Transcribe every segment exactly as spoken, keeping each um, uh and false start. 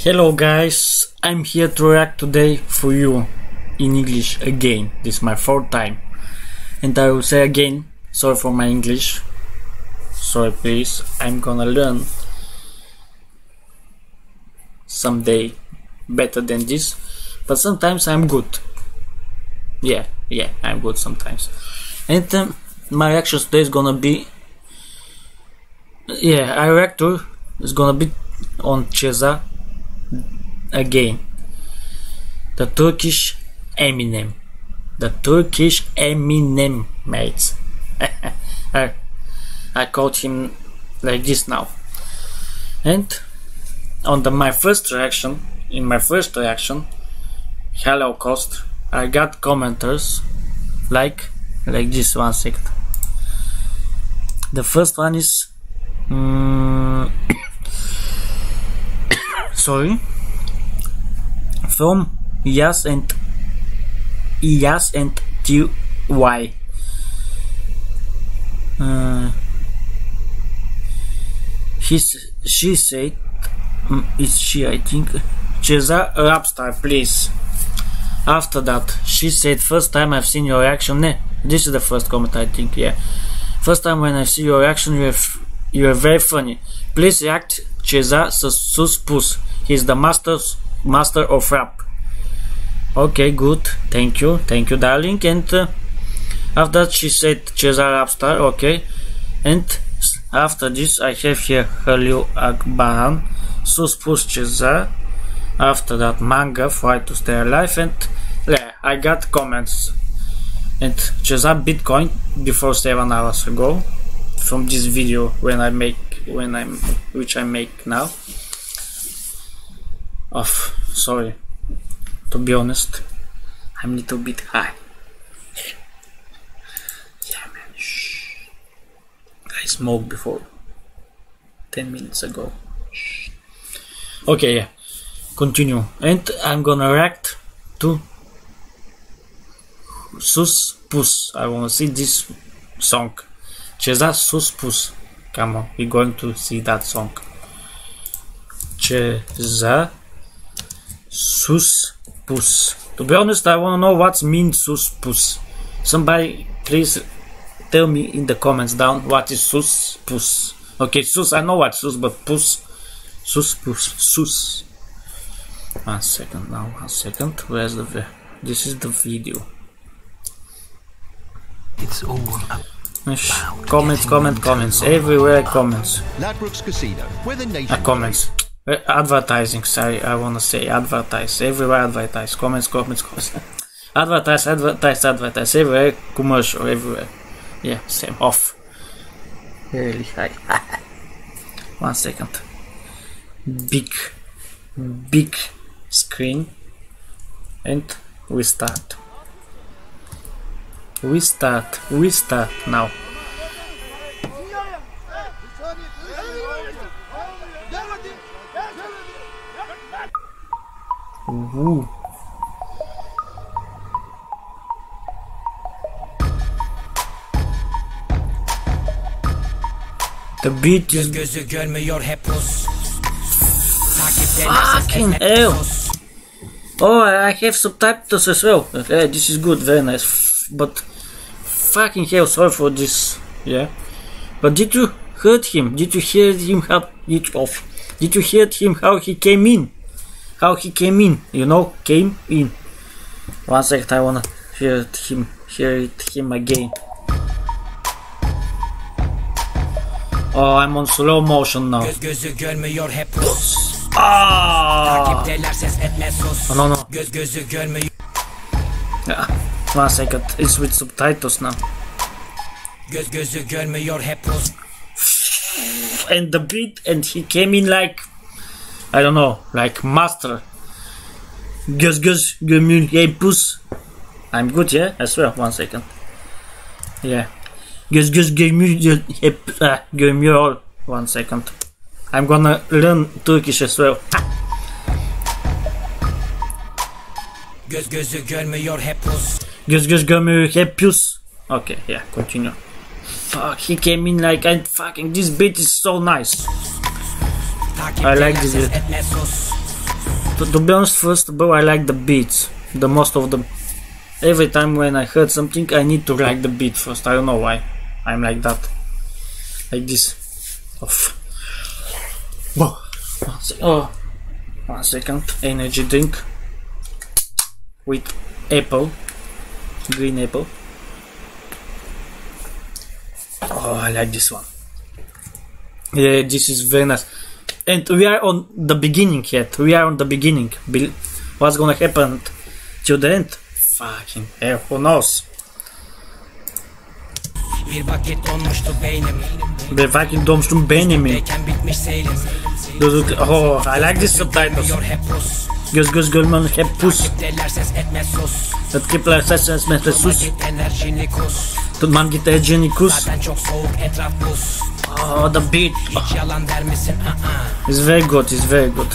Hello guys, I'm here to react today for you in English again. This is my fourth time, and I will say again, sorry for my English, sorry please, I'm gonna learn someday better than this, but sometimes I'm good. Yeah, yeah, I'm good sometimes. And um, my reaction today is gonna be, yeah, I react to is gonna be on Ceza again, the Turkish Eminem, the Turkish Eminem, mates. I, I called him like this now. And on the my first reaction, in my first reaction, Holocaust, I got commenters like like this. One second. The first one is um, sorry, from Yas and Yas and T Y. Uh, he's, she said, um, it's she, I think. Ceza Rapstar, please. After that, she said, first time I've seen your reaction. Ne, this is the first comment, I think. Yeah, first time when I see your reaction, you have you are very funny. Please react, Ceza sus pus. He's the master master of rap. Okay, good. Thank you, thank you, darling. And uh, after that, she said Ceza Rapstar. Okay, and after this, I have here Halil Akbaran, sus pus Ceza. After that, manga, fight to stay alive, and yeah, I got comments. And Ceza Bitcoin before seven hours ago from this video when I make when I'm which I make now. Off, sorry. To be honest, I'm a little bit high. Yeah, man. Shh. I smoked before ten minutes ago. Shh. Okay, yeah. Continue, and I'm gonna react to Sus Pus. I wanna see this song, Ceza Sus Pus. Come on, we're going to see that song. Ceza Sus Pus. To be honest, I wanna know what means Sus Pus. Somebody please tell me in the comments down what is Sus Pus. Okay, Sus, I know what Sus, but Pus, Sus Pus, Sus. One second now, one second. Where's the vi this is the video. It's all comments, comment, comments, everywhere comments. Ladbrokes Casino, where the nation uh, comments. Uh, advertising, sorry, I wanna say advertise. Everywhere advertise. Comments, comments, comments. advertise, advertise, advertise. Everywhere commercial, everywhere. Yeah, same off. Really high. One second. Big big screen, and we start we start we start now. Ooh. The beat is gözü görmüyor hep pus. fucking hell. Oh, I have subtitles as well. Okay, this is good, very nice. But fucking hell, sorry for this. Yeah, but did you heard him? Did you hear him? How did you off? Did you hear him? How he came in? How he came in? You know, came in. One second, I wanna hear him. Hear it him again. Oh, I'm on slow motion now. Göz gözü görmüyor hep pus. Ah! Takipteler ses etme sus. Oh, no, no. Göz gözü görmüyor. Yeah. One second, it's with subtitles now. Göz gözü görmüyor hep pus. And the beat, and he came in like, I don't know, like master. Göz göz görmüyor hep pus. I'm good, yeah, as well. One second. Yeah. Göz göz görmüyor hep uh, görmüyor. One second. I'm gonna learn Turkish as well. Göz gözü görmüyor hep pus. Göz göz görmüyor hep pus. Okay, yeah, continue. Fuck, he came in like, and fucking this beat is so nice. I like this beat. To, to be honest, first, bro, I like the beats. The most of them. Every time when I heard something, I need to like the beat first. I don't know why. I'm like that. Like this. Off. Whoa. One sec oh. One second. Energy drink. With apple. Green apple. Oh, I like this one. Yeah, this is very nice. And we are on the beginning yet. We are on the beginning. What's gonna happen till the end? Fucking hell, who knows? Bir vakit donmuştu beynim. Bir vakit donmuştu beynim. Oh, I like this subtitles. Göz göz görmen hep pus. Tepkiler ses etmez sus. Tutman git enerjini kus. Oh, the beat. Oh. It's very good, it's very good.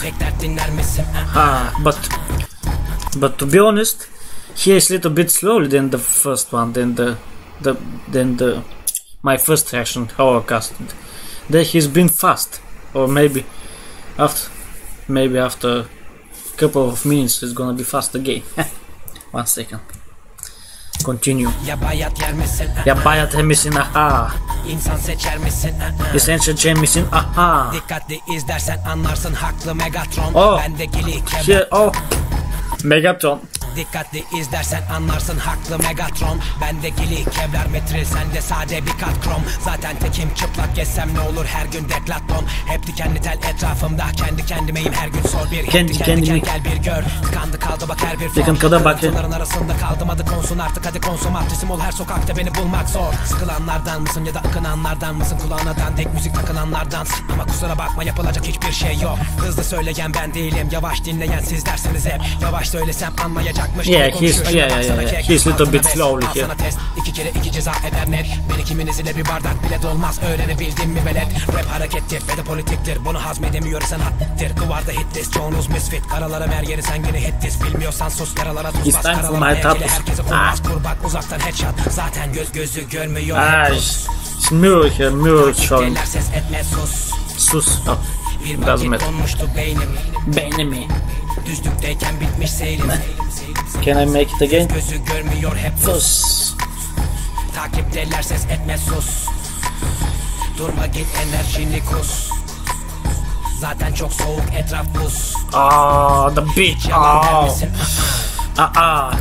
Ah, but but to be honest, here is a little bit slower than the first one, than the the than the my first reaction Holocaust. There he's been fast, or maybe after maybe after a couple of minutes it's gonna be fast again. One second. Continue. Ya bayat yer misin? Ya bayat yer misin? Aha. İnsan seçer misin? İnsan seçer misin? Aha. Dikkatli izlersen anlarsın haklı Megatron. Oh. Ben de gili Here, oh. Megatron. Dikkatli izlersen anlarsın haklı Megatron. Ben de gili kevlar metril, sen de sade bir kat krom. Zaten tekim çıplak gezsem ne olur her gün deklaton. Hep dikenli tel etrafımda, kendi kendimeyim her gün sor bir. Kendi kendime gel bir gör. Tıkandı kaldı bak her bir form. Kadar bak. Kırıntıların arasında kaldım, adı konsun artık hadi konsomatrisim ol her sokakta beni bulmak zor. Sıkılanlardan mısın ya da akınanlardan mısın? Kulağına dandik müzik takılanlardan. Ama kusura bakma yapılacak hiçbir şey yok. Hızlı söyleyen ben değilim, yavaş dinleyen sizlersiniz hep. Yavaş söylesem anlayacak. Yeah, he's yeah, yeah, yeah, yeah. He's a little bit slowly here. İki kere iki ceza eder net. Beni kiminiz ile bir bardak bile dolmaz. Öğrenebildin mi velet? Rap harekettir ve de politiktir. Bunu hazmedemiyorsan hattir. Kıvarda hitlis, çoğunuz misfit. Karalara mer yeri sen gene hitlis. Bilmiyorsan sus, yaralara tuz bas. Karalara eğleli herkese kurmaz. Kurbak uzaktan headshot. Zaten göz gözü görmüyor. Ah, it's mirror here, mirror showing. Ses etme sus. Sus. Oh, bir doesn't matter. Beynim. Beynimi. Düzlükteyken bitmiş seyrim. Can I make it again? Gözü görmüyor hep sus. Takipteler ses etme sus. Durma git enerjini kus. Zaten çok soğuk etraf buz. Ah, the beat. Ah. Ah ah.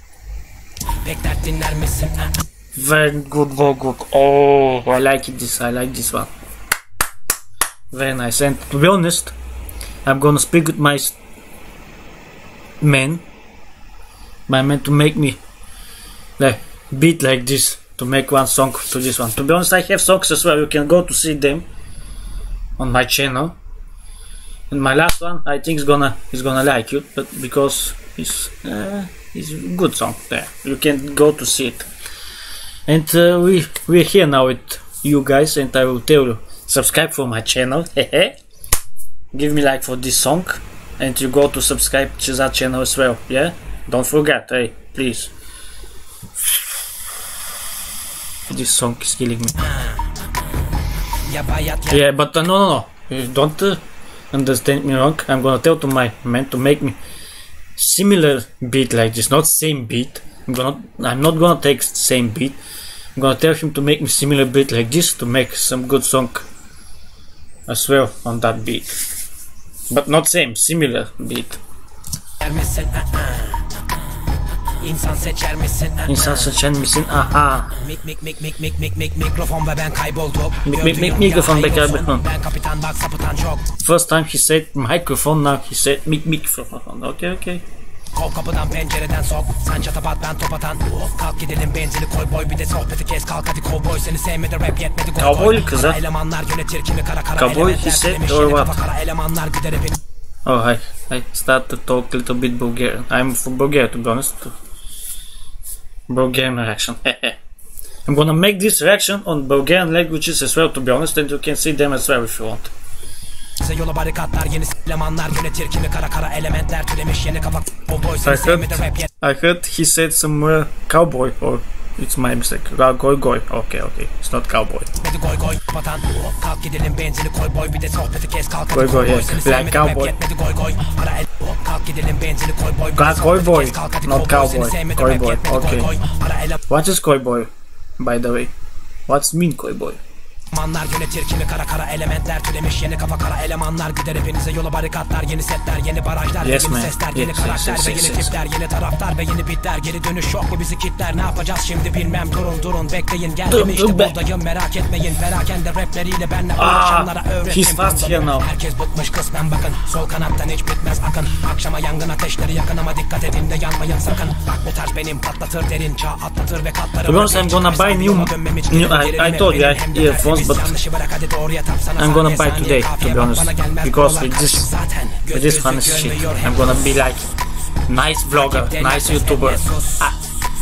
Pek dert dinler misin? Very good, very good. Oh, I like this. I like this one. Very nice. And to be honest, I'm gonna speak with my men. My men to make me like beat like this, to make one song to this one. To be honest, I have songs as well. You can go to see them on my channel. And my last one, I think is gonna is gonna like you, but because it's uh, it's a good song there. You can go to see it. And uh, we we're here now with you guys, and I will tell you, subscribe for my channel. Give me like for this song, and you go to subscribe to that channel as well. Yeah. Don't forget, hey, please. This song is killing me. Yeah, but uh, no, no, no. Don't uh, understand me wrong. I'm gonna tell to my man to make me similar beat like this, not same beat. I'm gonna, I'm not gonna take same beat. I'm gonna tell him to make me similar beat like this to make some good song as well on that beat. But not same, similar beat. İnsan seçer misin? İnsan seçer misin? Aha. Mik mik mik mik mik mik mik mikrofon ve ben kayboldum. Mik mik mik mikrofon ve kayboldum. Ben kapitan bak sapıtan çok. First time he said microphone, now he said mik mikrofon. Okay, okay. Kol kapıdan pencereden sok. Sen çatapat ben top atan. Kalk gidelim benzini koy boy bir de sohbeti kes. Kalk hadi kovboy seni sevmedi rap yetmedi. Cowboy kız ha. Elemanlar yönetir kimi kara kara. Cowboy he said or what? Kara elemanlar gider hepin. Oh, I, I start to talk a little bit Bulgarian. I'm from Bulgaria, to be honest. Bulgarian reaction. I'm gonna make this reaction on Bulgarian languages as well, to be honest, and you can see them as well if you want. Yola barikatlar yeni elemanlar yönetir kimi kara kara elementler türemiş yeni kafa. I heard, I heard he said somewhere cowboy, or it's my mistake. Goy goy. Okay, okay. It's not cowboy. Goy goy patan. Kalk gidelim benzini koy boy bir de sohbeti kes kalk. Goy goy, yeah. Like cowboy. Goy goy. Para el kalk kalk gidelim benzini koy boy. Ka Koy boy, not cowboy. Koy boy, okay. What is Koy boy, by the way? What's mean Koy boy? Elemanlar yönetir kimi kara kara elementler türemiş yeni kafa kara elemanlar gider hepinize yola barikatlar yeni setler yeni barajlar yes, yeni man. sesler yes, yeni karakter yes, ve yes, yeni yes, tipler yeni taraftar ve yeni bitler geri dönüş yok mu bizi kitler ne yapacağız şimdi bilmem durun durun bekleyin geldim işte buradayım merak etmeyin perakende rapleriyle benle uğraşanlara öğrettim herkes bıkmış kısmen bakın sol kanattan hiç bitmez akın akşama yangın ateşleri yakın ama dikkat edin de yanmayın sakın bak bu tarz benim patlatır derin çağ atlatır ve katlarım. To be honest, I'm gonna buy new, new I, I told you I had earphones, but I'm gonna buy today, to be honest, because with this, with this funny shit, I'm gonna be like nice vlogger, nice YouTuber. Ah.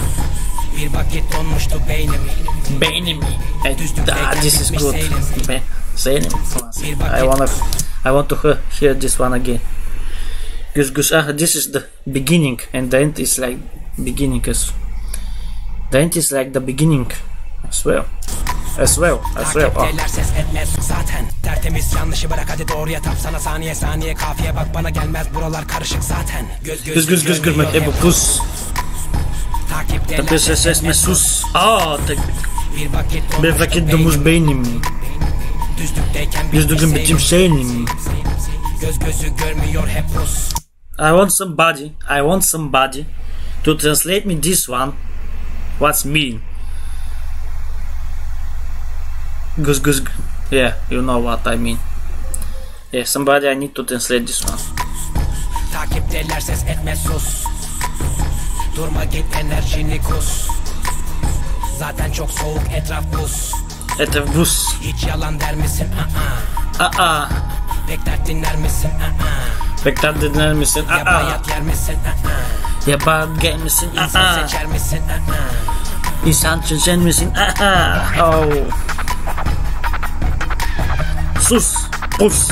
Beynim, ah, this is good. Be Zeynim. I wanna, I want to hear, hear this one again. Gus Gus, ah, this is the beginning, and the end is like beginning as. The end is like the beginning as well. As well, as well. Oh. Ses etmez zaten tertemiz yanlışı bırak hadi doğruya tap sana saniye saniye kafiye bak bana gelmez buralar karışık zaten göz göz göz göz göz göz Ebu pus Tapi ses etmez sus. Aa, bir vakit domuz beynim düzlükten bitim şeynim göz gözü görmüyor hep Rus. I want somebody I want somebody to translate me this one. What's mean? Gus Gus, yeah, you know what I mean. Yeah, somebody I need to translate this one. Takipteler ses etme sus. Durma git enerjini kus. Zaten çok soğuk etraf buz. Etraf buz. Hiç yalan der misin? Aa. Aa. Pek dert dinler misin? Aa. Pek dert dinler misin? Aa. Ya bayat yer misin? Aa. Ya bayat yer misin? Aa. İnsan seçer misin? Aa. İnsan seçer misin? Aa. Oh. Sus, pus.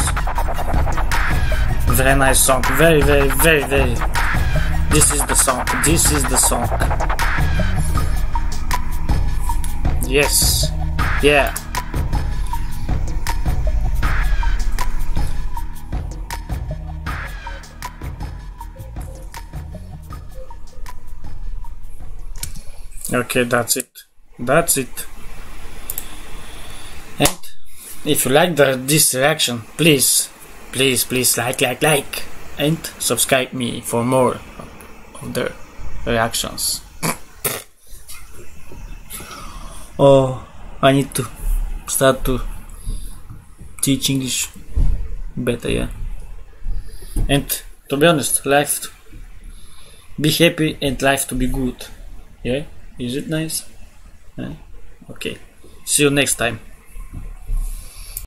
Very nice song. Very, very, very, very. This is the song. This is the song. Yes. Yeah. Okay, that's it. That's it. And if you like the, this reaction, please, please, please like, like, like, and subscribe me for more of the reactions. Oh, I need to start to teach English better, yeah. And to be honest, life, be happy and life to be good. Yeah, is it nice? Yeah? Okay, see you next time.